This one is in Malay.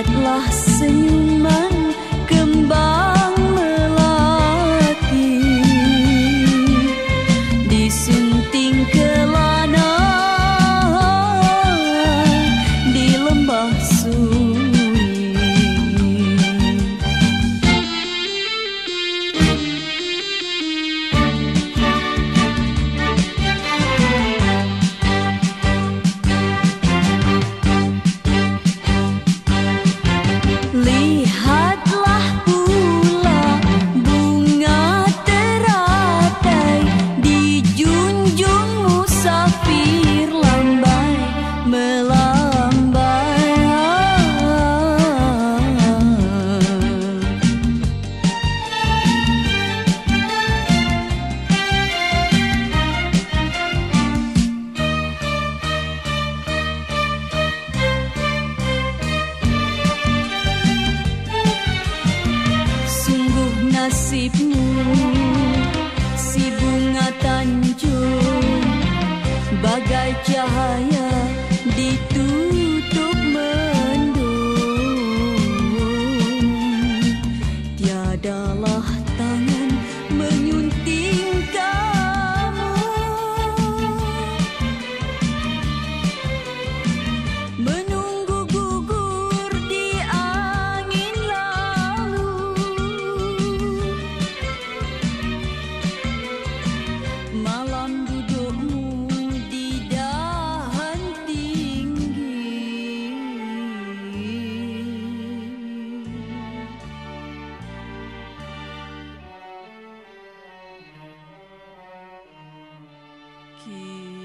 Lihatlah senyuman kembang melati disunting kelana di lembah sunyi. Lihatlah pula bunga teratai dijunjung musafir lambai melambai. Nasibmu si bunga tanjung bagai cahaya ditutup mendung. Tiadalah tangan menyunting kamu, menunggu gugur di angin lalu. Malam dudukmu di dahan tinggi. Kini